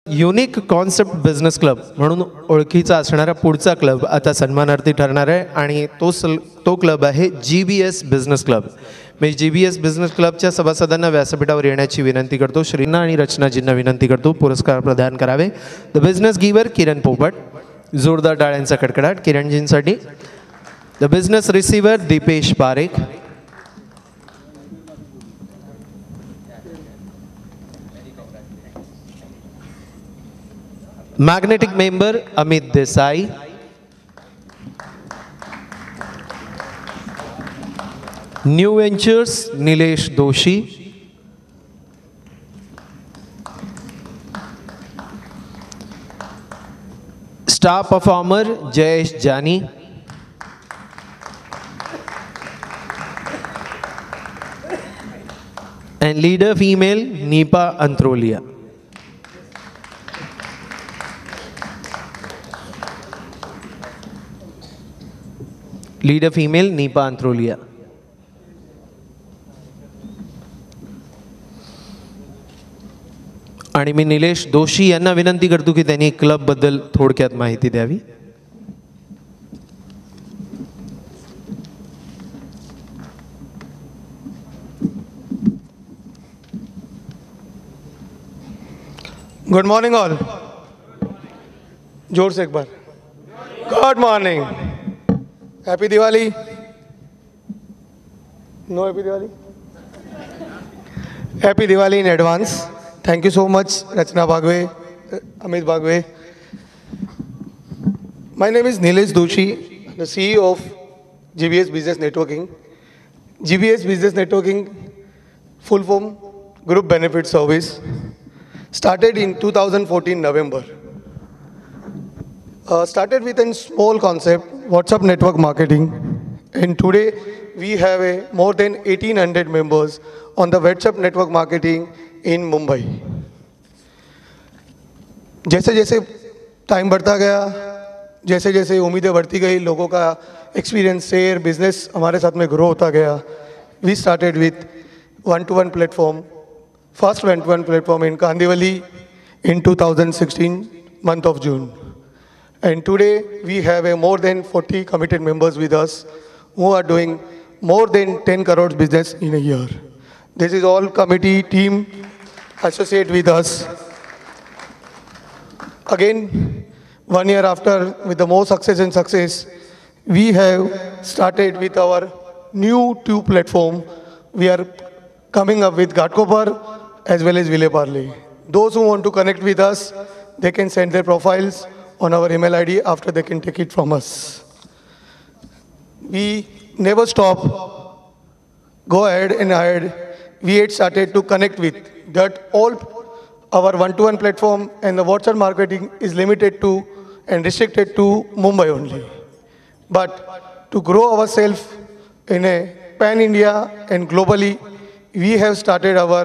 Unique concept business club म्हणून ओळखीचा असणारा पुढचा क्लब आता सन्मानार्थी ठरणार आहे आणि तो क्लब आहे GBS बिझनेस क्लब. मी GBS बिझनेस क्लबच्या सभासदांना व्यासपीठावर येण्याची विनंती करतो. श्रीना आणि रचनाजींना विनंती करतो पुरस्कार प्रदान करावे. द बिझनेस गिवर किरण पोपट. जोरदार टाळ्यांचा कडकडाट किरणजींसाठी. The business receiver Deepesh Parekh. Magnetic member Amit Desai. New Ventures Nilesh Doshi. Star performer Jayesh Jani. And leader female Nipa Antrolia. Leader female Nipa Antrolia. आणि मी निलेश दोशी यांना विनंती करतो की त्यांनी क्लब बद्दल थोडक्यात माहिती द्यावी. Good morning all. जोर से एक बार. Good morning. Happy Diwali. No Happy Diwali? Happy Diwali in advance. Thank you so much, Rachna Bhagwe, Amit Bhagwe. My name is Nilesh Doshi, the CEO of GBS Business Networking. GBS Business Networking, full form, Group Benefit Service, started in 2014 November. Started with a small concept, WhatsApp network marketing, and today we have more than 1800 members on the WhatsApp network marketing in Mumbai. जैसे जैसे time बढ़ता गया, जैसे जैसे उम्मीदें बढ़ती गई, लोगों का एक्सपीरियंस शेयर बिजनेस हमारे साथ में ग्रो होता गया. We started with one-to-one platform, first one-to-one platform in Kandivali in 2016 month of June. And today we have more than 40 committed members with us who are doing more than 10 crores business in a year. This is all committee team associate with us. Again, 1 year after, with the more success and success, we have started with our new 2 platform. We are coming up with Ghatkopar as well as Vile Parle. Those who want to connect with us, they can send their profiles on our email ID. After they can take it from us. We never stop. Go ahead and ahead. We had started to connect with that all our one-to-one platform and the WhatsApp marketing is limited to and restricted to Mumbai only. But to grow ourselves in a pan-India and globally, we have started our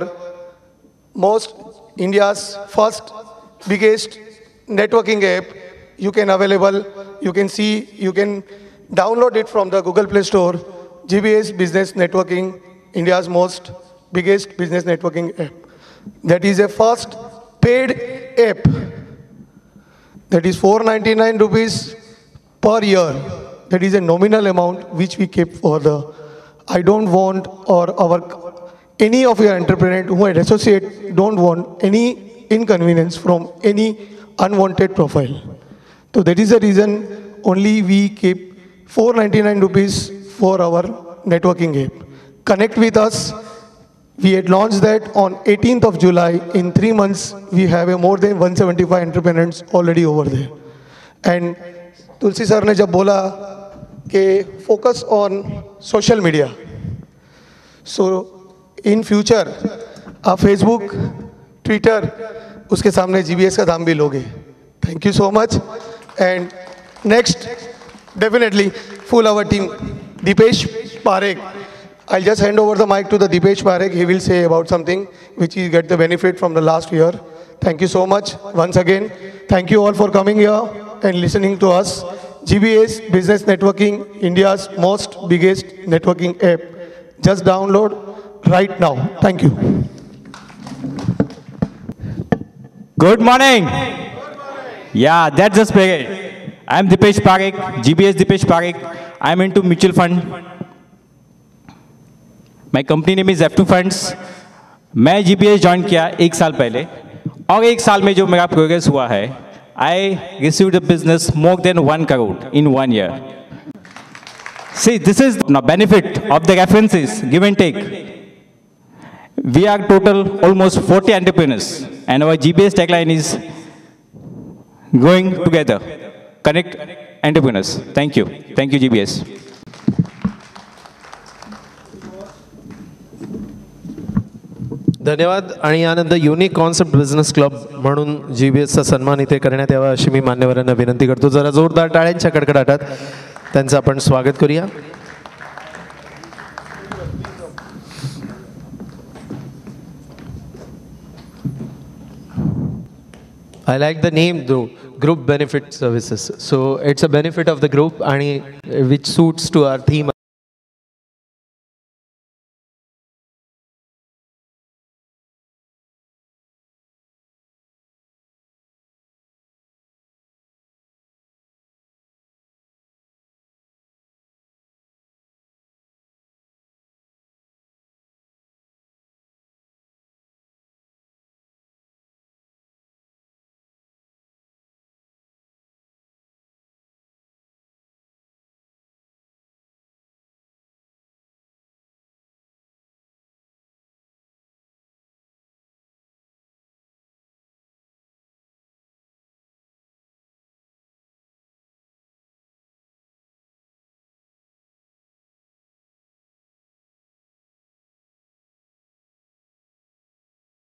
India's first biggest networking app. You can see, you can download it from the Google Play Store. GBS Business Networking, India's biggest business networking app. That is a first paid app. That is 499 rupees per year. That is a nominal amount which we keep for the, I don't want any of your entrepreneurs who are associate don't want any inconvenience from any unwanted profile. So that is the reason only we keep 499 rupees for our networking app. Connect with us. We had launched that on 18th of July. In 3 months, we have more than 175 entrepreneurs already over there. And Tulsi sir ने जब बोला कि focus on social media. So in future, आप Facebook, Twitter, उसके सामने GBS का दाम भी लोगे. Thank you so much. And next, definitely, full our team, Deepesh Parekh. I'll just hand over the mic to the Deepesh Parekh. He will say about something which he get the benefit from the last year. Thank you so much. Once again, thank you all for coming here and listening to us. GBS Business Networking, India's biggest networking app. Just download right now. Thank you. Good morning. Yeah, that's the spirit. I'm Dipesh Parekh, GBS Dipesh Parekh. I'm into mutual fund. My company name is F2 Funds. मैं GBS join किया 1 साल पहले और 1 साल में जो मेरा progress हुआ है, I received a business more than 1 crore in 1 year. See, this is the benefit of the references, give and take. We are total almost 40 entrepreneurs, and our GBS tagline is going together, connect entrepreneurs. Thank you. Thank you, GBS. धन्यवाद. आणि यानंतर unique concept business club म्हणून GBSचा सन्मान इथे करण्यात यावा अशी मी मान्यवरांना विनंती करतो. जरा जोरदार टाळ्यांच्या कडकडाटात त्यांचं आपण स्वागत करूया. I like the name though, Group Benefit Services. So it's a benefit of the group and which suits to our theme.